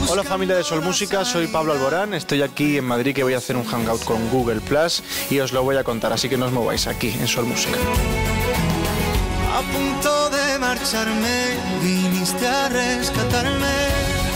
Hola familia de Sol Música, soy Pablo Alborán, estoy aquí en Madrid que voy a hacer un hangout con Google Plus y os lo voy a contar, así que no os mováis aquí en Sol Música. A punto de marcharme, viniste a rescatarme.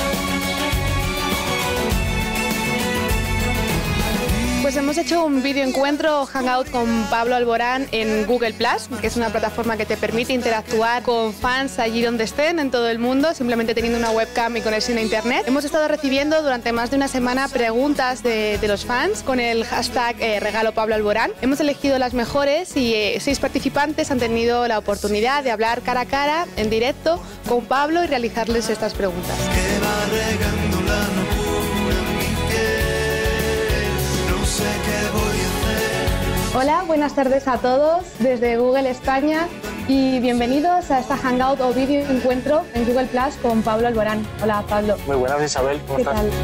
Pues hemos hecho un video encuentro hangout con Pablo Alborán en Google Plus, que es una plataforma que te permite interactuar con fans allí donde estén en todo el mundo, simplemente teniendo una webcam y conexión a internet. Hemos estado recibiendo durante más de una semana preguntas de los fans con el hashtag regalo Pablo Alborán. Hemos elegido las mejores y 6 participantes han tenido la oportunidad de hablar cara a cara en directo con Pablo y realizarles estas preguntas. Que va regando la locura en mi piel. No sé qué voy a hacer. Hola, buenas tardes a todos desde Google España y bienvenidos a esta hangout o vídeo encuentro en Google Plus con Pablo Alborán. Hola Pablo. Muy buenas, Isabel, ¿cómo estás? ¿Qué tal?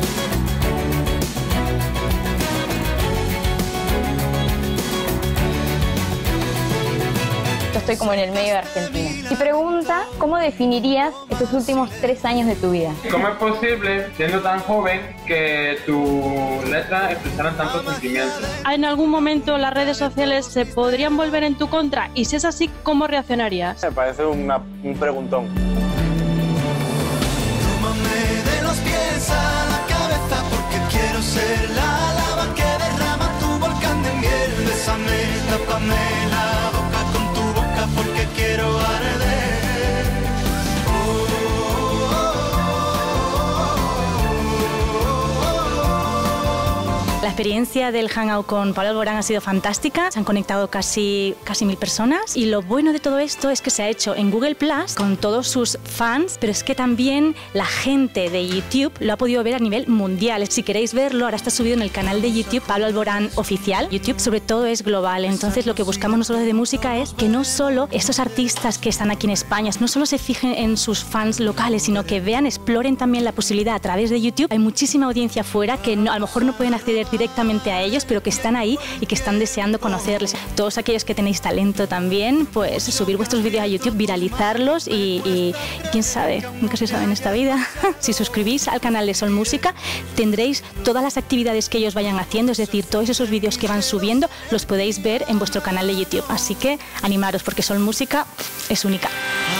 Estoy como en el medio de Argentina. Y pregunta, ¿cómo definirías estos últimos 3 años de tu vida? ¿Cómo es posible, siendo tan joven, que tus letras expresaran tantos sentimientos? ¿En algún momento las redes sociales se podrían volver en tu contra? Y si es así, ¿cómo reaccionarías? Me parece un preguntón. Tómame de los pies a la cabeza porque quiero ser la lava que derrama tu volcán de miel. Bésame, tápame la boca con tu boca porque quiero arder. La experiencia del hangout con Pablo Alborán ha sido fantástica, se han conectado casi 1000 personas y lo bueno de todo esto es que se ha hecho en Google Plus con todos sus fans, pero es que también la gente de YouTube lo ha podido ver a nivel mundial. Si queréis verlo, ahora está subido en el canal de YouTube Pablo Alborán Oficial. YouTube sobre todo es global, entonces lo que buscamos nosotros de música es que no solo estos artistas que están aquí en España, no solo se fijen en sus fans locales, sino que vean, exploren también la posibilidad a través de YouTube. Hay muchísima audiencia fuera que a lo mejor no pueden acceder directamente a ellos, pero que están ahí y que están deseando conocerles. Todos aquellos que tenéis talento también, pues subir vuestros vídeos a YouTube, viralizarlos y quién sabe, nunca se sabe en esta vida. Si suscribís al canal de Sol Música, tendréis todas las actividades que ellos vayan haciendo, es decir, todos esos vídeos que van subiendo los podéis ver en vuestro canal de YouTube. Así que animaros porque Sol Música es única.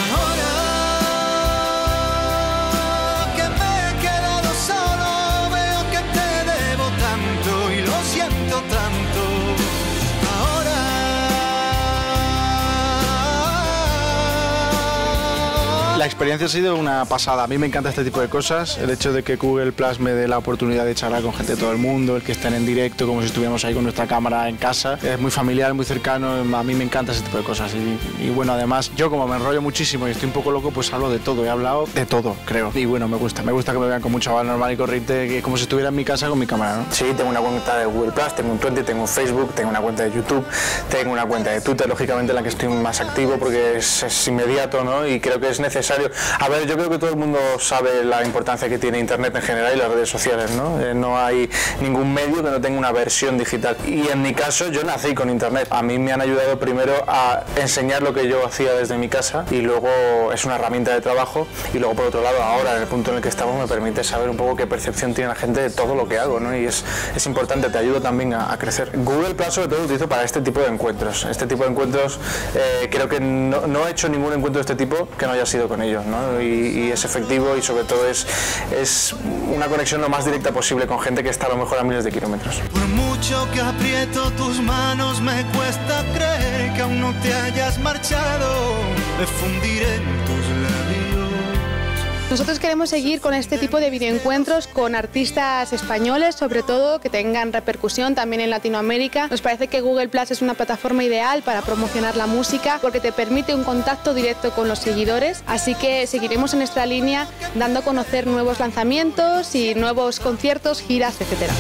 La experiencia ha sido una pasada, a mí me encanta este tipo de cosas, el hecho de que Google Plus me dé la oportunidad de charlar con gente de todo el mundo, el que estén en directo como si estuviéramos ahí con nuestra cámara en casa, es muy familiar, muy cercano, a mí me encanta ese tipo de cosas y bueno, además yo como me enrollo muchísimo y estoy un poco loco, pues hablo de todo, he hablado de todo, creo, y bueno, me gusta que me vean como un chaval normal y corriente, que como si estuviera en mi casa con mi cámara, ¿no? Sí, tengo una cuenta de Google Plus, tengo un Twitter, tengo un Facebook, tengo una cuenta de YouTube, tengo una cuenta de Twitter, lógicamente en la que estoy más activo porque es inmediato, ¿no? Y creo que es necesario. A ver, yo creo que todo el mundo sabe la importancia que tiene Internet en general y las redes sociales, ¿no? No hay ningún medio que no tenga una versión digital. Y en mi caso, yo nací con Internet. A mí me han ayudado primero a enseñar lo que yo hacía desde mi casa y luego es una herramienta de trabajo y luego por otro lado, ahora en el punto en el que estamos me permite saber un poco qué percepción tiene la gente de todo lo que hago, ¿no? Y es importante, te ayuda también a crecer. Google Plus sobre todo lo utilizo para este tipo de encuentros. Este tipo de encuentros creo que no he hecho ningún encuentro de este tipo que no haya sido con ellos, ¿no? Y es efectivo y sobre todo es una conexión lo más directa posible con gente que está a lo mejor a miles de kilómetros. Por mucho que aprieto tus manos me cuesta creer que aún no te hayas marchado, me fundiré en tus labios. Nosotros queremos seguir con este tipo de videoencuentros con artistas españoles, sobre todo que tengan repercusión también en Latinoamérica. Nos parece que Google Plus es una plataforma ideal para promocionar la música porque te permite un contacto directo con los seguidores, así que seguiremos en esta línea dando a conocer nuevos lanzamientos y nuevos conciertos, giras, etcétera.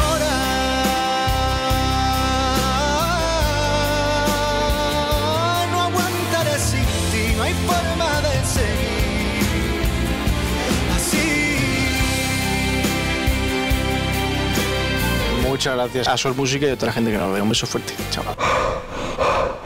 No aguantaré sin ti, no hay forma de seguir. Muchas gracias a Sol Música y a toda la gente que nos ve. Un beso fuerte. Chao.